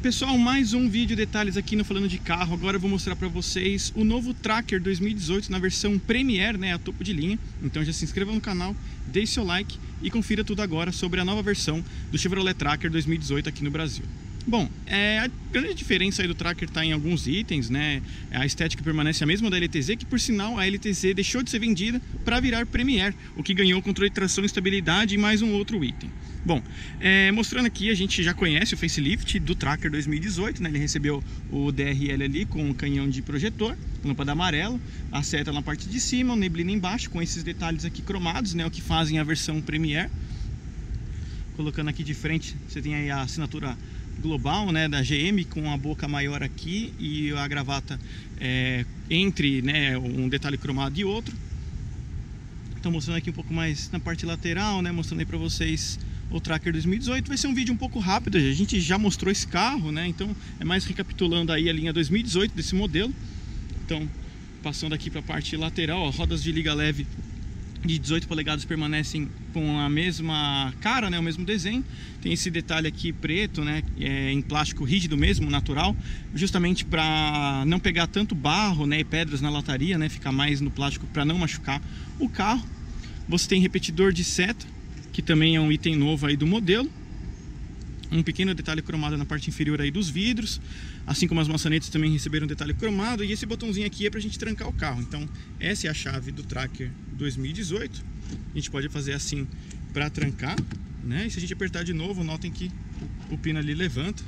Pessoal, mais um vídeo detalhes aqui no Falando de Carro. Agora eu vou mostrar para vocês o novo Tracker 2018 na versão Premier, né, a topo de linha. Então já se inscreva no canal, deixe seu like e confira tudo agora sobre a nova versão do Chevrolet Tracker 2018 aqui no Brasil. Bom, a grande diferença aí do Tracker está em alguns itens, né? A estética permanece a mesma da LTZ, que por sinal a LTZ deixou de ser vendida para virar Premier, o que ganhou controle de tração e estabilidade e mais um outro item. Bom, mostrando aqui, a gente já conhece o facelift do Tracker 2018, né? Ele recebeu o DRL ali com um canhão de projetor, lâmpada amarela, a seta na parte de cima, o neblina embaixo, com esses detalhes aqui cromados, né? O que fazem a versão Premier. Colocando aqui de frente, você tem aí a assinatura global, né, da GM, com a boca maior aqui e a gravata entre, né, um detalhe cromado e outro. Então mostrando aqui um pouco mais na parte lateral, né, mostrando aí para vocês o Tracker 2018. Vai ser um vídeo um pouco rápido, a gente já mostrou esse carro, né, então é mais recapitulando aí a linha 2018 desse modelo. Então passando aqui para a parte lateral, ó, rodas de liga leve de 18 polegadas permanecem com a mesma cara, né, o mesmo desenho. Tem esse detalhe aqui preto, né, em plástico rígido mesmo, natural, justamente para não pegar tanto barro, né, e pedras na lataria, né, ficar mais no plástico para não machucar o carro. Você tem repetidor de seta, que também é um item novo aí do modelo. Um pequeno detalhe cromado na parte inferior aí dos vidros, assim como as maçanetas também receberam um detalhe cromado. E esse botãozinho aqui é para a gente trancar o carro. Então essa é a chave do Tracker 2018. A gente pode fazer assim para trancar, né? E se a gente apertar de novo, notem que o pino ali levanta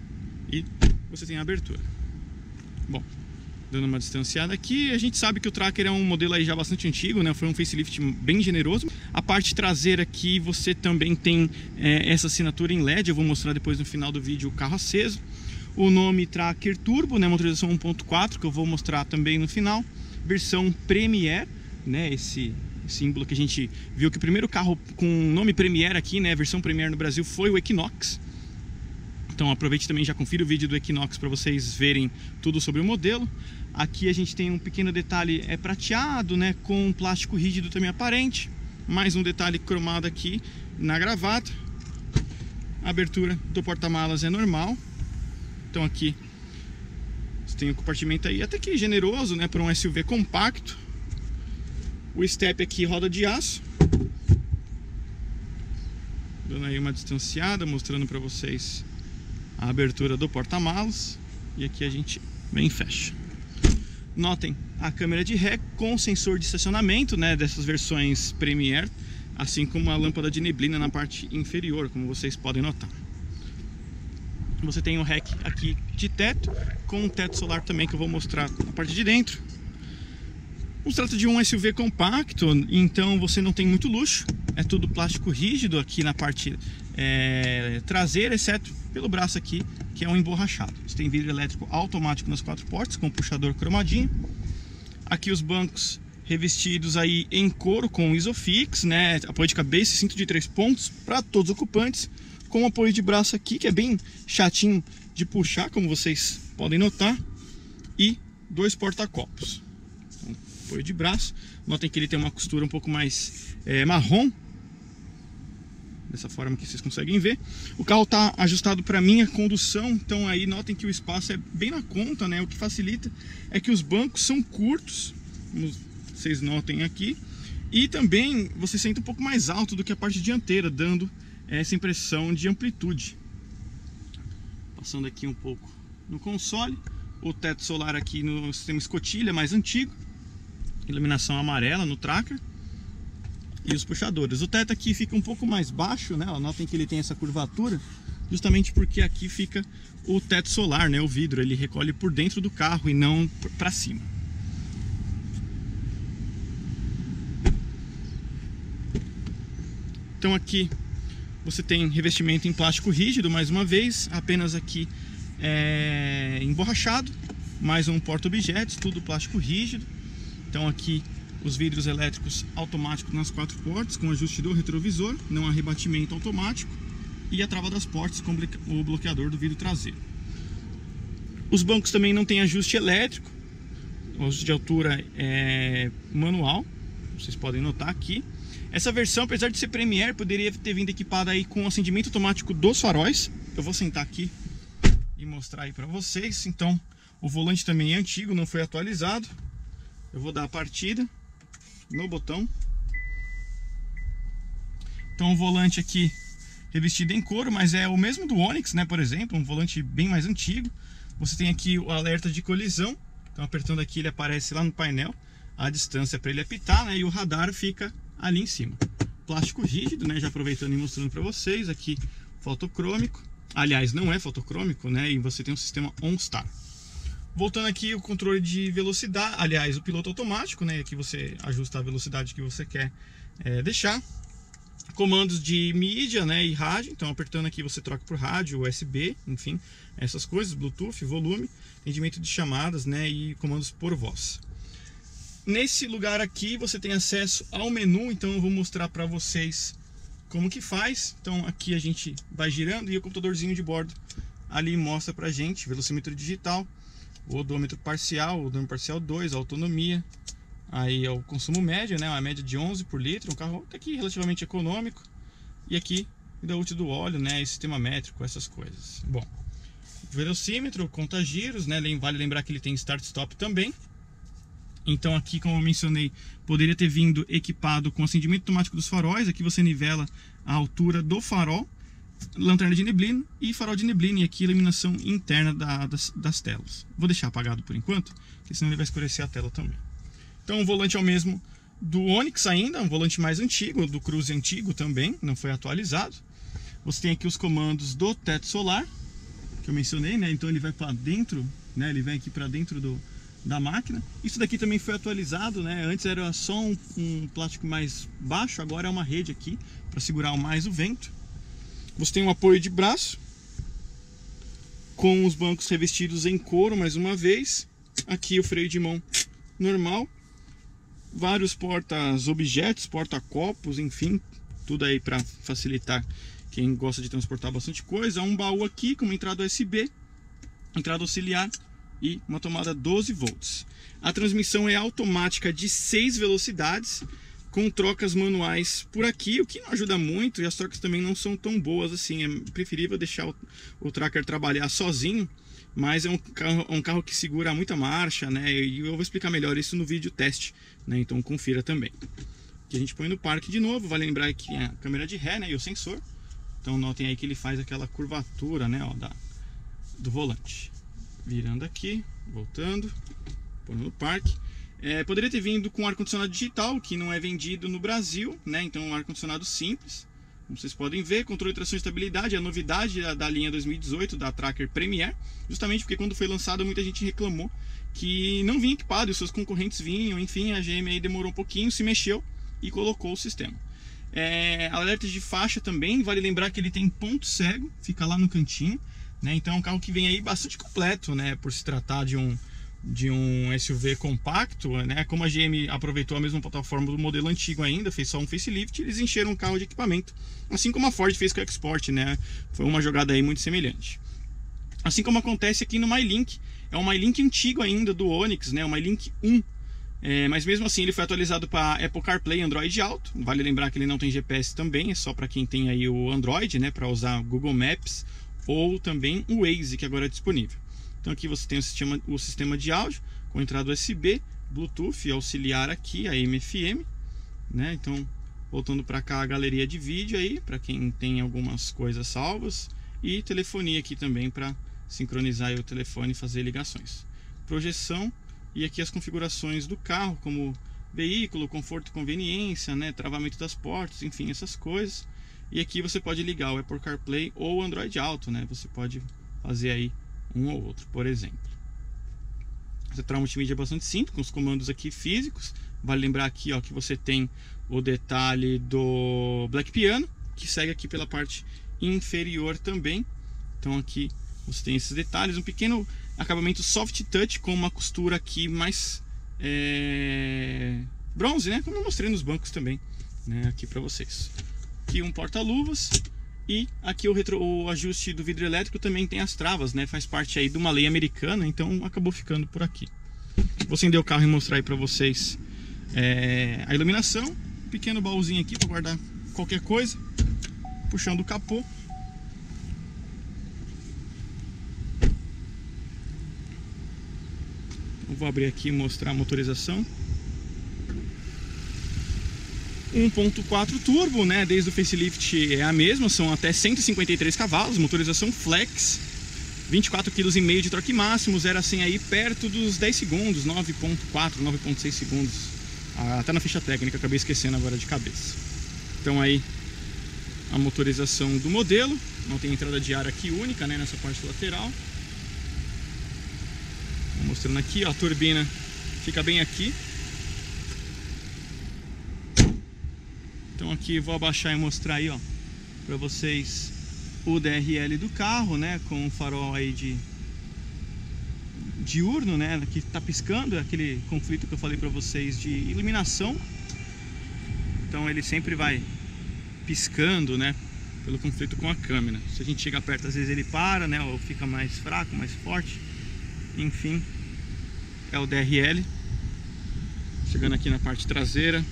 e você tem a abertura. Bom, dando uma distanciada aqui, a gente sabe que o Tracker é um modelo aí já bastante antigo, né? Foi um facelift bem generoso. A parte traseira aqui você também tem essa assinatura em LED, eu vou mostrar depois no final do vídeo o carro aceso. O nome Tracker Turbo, né? Motorização 1.4, que eu vou mostrar também no final. Versão Premier, né? Esse símbolo que a gente viu que o primeiro carro com nome Premier aqui, né? Versão Premier no Brasil foi o Equinox. Então aproveite também, já confira o vídeo do Equinox para vocês verem tudo sobre o modelo. Aqui a gente tem um pequeno detalhe prateado, né, com um plástico rígido também aparente. Mais um detalhe cromado aqui na gravata. A abertura do porta-malas é normal. Então aqui você tem um compartimento aí até que generoso, né, para um SUV compacto. O step aqui roda de aço. Dando aí uma distanciada, mostrando para vocês a abertura do porta-malas. E aqui a gente vem e fecha. Notem a câmera de ré com sensor de estacionamento, né, dessas versões Premier, assim como a lâmpada de neblina na parte inferior, como vocês podem notar. Você tem o rack aqui de teto, com um teto solar também que eu vou mostrar na parte de dentro. Se trata de um SUV compacto, então você não tem muito luxo, é tudo plástico rígido aqui na parte traseira, exceto pelo braço aqui, que é um emborrachado. Você tem vidro elétrico automático nas 4 portas, com puxador cromadinho. Aqui os bancos revestidos aí em couro com Isofix, né, apoio de cabeça e cinto de 3 pontos para todos os ocupantes, com apoio de braço aqui, que é bem chatinho de puxar, como vocês podem notar, e 2 porta-copos. Então, apoio de braço. Notem que ele tem uma costura um pouco mais marrom, dessa forma que vocês conseguem ver. O carro está ajustado para minha condução, então aí notem que o espaço é bem na conta, né? O que facilita é que os bancos são curtos, como vocês notem aqui, e também você sente um pouco mais alto do que a parte dianteira, dando essa impressão de amplitude. Passando aqui um pouco no console, o teto solar aqui no sistema escotilha mais antigo, iluminação amarela no Tracker. E os puxadores. O teto aqui fica um pouco mais baixo, né? Notem que ele tem essa curvatura, justamente porque aqui fica o teto solar, né? O vidro, ele recolhe por dentro do carro e não para cima. Então aqui você tem revestimento em plástico rígido, mais uma vez, apenas aqui emborrachado, mais um porta-objetos, tudo plástico rígido. Então aqui os vidros elétricos automáticos nas 4 portas, com ajuste do retrovisor, não há rebatimento automático, e a trava das portas com o bloqueador do vidro traseiro. Os bancos também não têm ajuste elétrico, o ajuste de altura é manual, vocês podem notar aqui. Essa versão, apesar de ser Premier, poderia ter vindo equipada aí com acendimento automático dos faróis. Eu vou sentar aqui e e mostrar aí para vocês. Então, o volante também é antigo, não foi atualizado. Eu vou dar a partida no botão. Então, o volante aqui revestido em couro, mas é o mesmo do Onix, né, por exemplo, um volante bem mais antigo. Você tem aqui o alerta de colisão. Então, apertando aqui, ele aparece lá no painel a distância para ele apitar, né, e o radar fica ali em cima. Plástico rígido, né, já aproveitando e mostrando para vocês aqui, fotocrômico. Aliás, não é fotocrômico, né, e você tem um sistema OnStar. Voltando aqui, o controle de velocidade, aliás, o piloto automático, né, aqui você ajusta a velocidade que você quer deixar. Comandos de mídia, né, e rádio. Então, apertando aqui você troca por rádio, USB, enfim, essas coisas, Bluetooth, volume, atendimento de chamadas, né, e comandos por voz. Nesse lugar aqui você tem acesso ao menu, então eu vou mostrar para vocês como que faz. Então aqui a gente vai girando e o computadorzinho de bordo ali mostra pra gente velocímetro digital, o odômetro parcial, o odômetro parcial 2, a autonomia, aí é o consumo médio, né, uma média de 11 por litro, um carro até que relativamente econômico. E aqui vida útil do óleo, né, e sistema métrico, essas coisas. Bom, velocímetro, conta giros, né, vale lembrar que ele tem start-stop também. Então aqui, como eu mencionei, poderia ter vindo equipado com acendimento automático dos faróis. Aqui você nivela a altura do farol, lanterna de neblina e farol de neblina, e aqui iluminação interna das telas. Vou deixar apagado por enquanto, porque senão ele vai escurecer a tela também. Então o volante é o mesmo do Onix ainda, um volante mais antigo, do Cruze antigo também, não foi atualizado. Você tem aqui os comandos do teto solar, que eu mencionei, né? Então ele vai para dentro, né? Ele vem aqui para dentro da máquina. Isso daqui também foi atualizado, né? Antes era só um plástico mais baixo, agora é uma rede aqui para segurar mais o vento. Você tem um apoio de braço com os bancos revestidos em couro mais uma vez. Aqui o freio de mão normal, vários porta-objetos, porta-copos, enfim, tudo aí para facilitar quem gosta de transportar bastante coisa. Um baú aqui com uma entrada USB, entrada auxiliar e uma tomada 12 volts. A transmissão é automática de 6 velocidades, com trocas manuais por aqui, o que não ajuda muito, e as trocas também não são tão boas assim. É preferível deixar o tracker trabalhar sozinho, mas é um carro que segura muita marcha, né? E eu vou explicar melhor isso no vídeo teste, né? Então confira também. Aqui a gente põe no parque de novo, vale lembrar que é a câmera de ré, né? E o sensor. Então notem aí que ele faz aquela curvatura, né? Ó, do volante. Virando aqui, voltando, pondo no parque. Poderia ter vindo com ar-condicionado digital, que não é vendido no Brasil, né? Então um ar-condicionado simples. Como vocês podem ver, controle de tração e estabilidade, a novidade da linha 2018 da Tracker Premier, justamente porque quando foi lançado muita gente reclamou que não vinha equipado e os seus concorrentes vinham, enfim, a GM aí demorou um pouquinho, se mexeu e colocou o sistema. Alertas de faixa também, vale lembrar que ele tem ponto cego, fica lá no cantinho, né? Então é um carro que vem aí bastante completo, né? Por se tratar de um SUV compacto, né? Como a GM aproveitou a mesma plataforma do modelo antigo ainda, fez só um facelift, eles encheram o carro de equipamento, assim como a Ford fez com o Export, né? Foi uma jogada aí muito semelhante. Assim como acontece aqui no MyLink, é um MyLink antigo ainda do Onix, né? O MyLink 1, mas mesmo assim ele foi atualizado para Apple CarPlay e Android Auto. Vale lembrar que ele não tem GPS também, é só para quem tem aí o Android, né? Para usar Google Maps ou também o Waze, que agora é disponível. Então aqui você tem o sistema de áudio com entrada USB, Bluetooth auxiliar aqui, a AM/FM, né? Então voltando para cá a galeria de vídeo aí, para quem tem algumas coisas salvas, e telefonia aqui também para sincronizar aí o telefone e fazer ligações. Projeção e aqui as configurações do carro, como veículo, conforto e conveniência, né? Travamento das portas, enfim, essas coisas. E aqui você pode ligar o Apple CarPlay ou o Android Auto, né? Você pode fazer aí um ou outro, por exemplo. A central multimídia é bastante simples, com os comandos aqui físicos. Vale lembrar aqui, ó, que você tem o detalhe do Black Piano, que segue aqui pela parte inferior também. Então aqui você tem esses detalhes, um pequeno acabamento soft touch com uma costura aqui mais bronze, né? Como eu mostrei nos bancos também, né? Aqui para vocês. Aqui um porta-luvas. E aqui o ajuste do vidro elétrico também tem as travas, né? Faz parte aí de uma lei americana, então acabou ficando por aqui. Vou acender o carro e mostrar aí para vocês a iluminação. Um pequeno baúzinho aqui para guardar qualquer coisa. Puxando o capô. Eu vou abrir aqui e mostrar a motorização. 1.4 turbo, né? Desde o facelift é a mesma, são até 153 cavalos, motorização flex, 24,5 kg de torque máximo, 0 a 100 aí perto dos 10 segundos, 9.4, 9.6 segundos. Tá na ficha técnica, acabei esquecendo agora de cabeça. Então aí a motorização do modelo, não tem entrada de ar aqui única, né? Nessa parte lateral. Vou mostrando aqui, ó, a turbina fica bem aqui. Então aqui vou abaixar e mostrar aí, ó, para vocês o DRL do carro, né, com o farol aí de diurno, né, que tá piscando, aquele conflito que eu falei para vocês de iluminação. Então ele sempre vai piscando, né, pelo conflito com a câmera. Se a gente chega perto, às vezes ele para, né, ou fica mais fraco, mais forte. Enfim, é o DRL. Chegando aqui na parte traseira,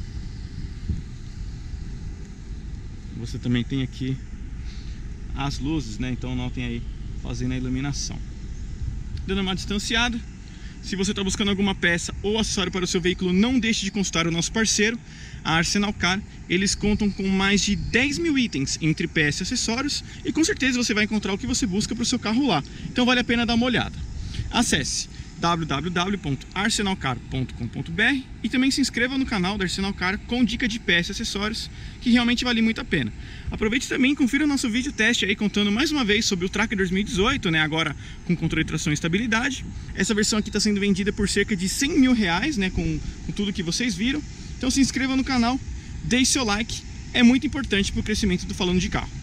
você também tem aqui as luzes, né? Então notem aí, fazendo a iluminação. Dando uma distanciada. Se você está buscando alguma peça ou acessório para o seu veículo, não deixe de consultar o nosso parceiro, a Arsenal Car. Eles contam com mais de 10 mil itens entre peças e acessórios, e com certeza você vai encontrar o que você busca para o seu carro lá. Então vale a pena dar uma olhada. Acesse www.arsenalcar.com.br e também se inscreva no canal da Arsenal Car com dica de peças e acessórios, que realmente vale muito a pena. Aproveite também e confira o nosso vídeo teste aí, contando mais uma vez sobre o Tracker 2018, né, agora com controle de tração e estabilidade. Essa versão aqui está sendo vendida por cerca de 100 mil reais, né, com tudo que vocês viram. Então se inscreva no canal, deixe seu like, é muito importante para o crescimento do Falando de Carro.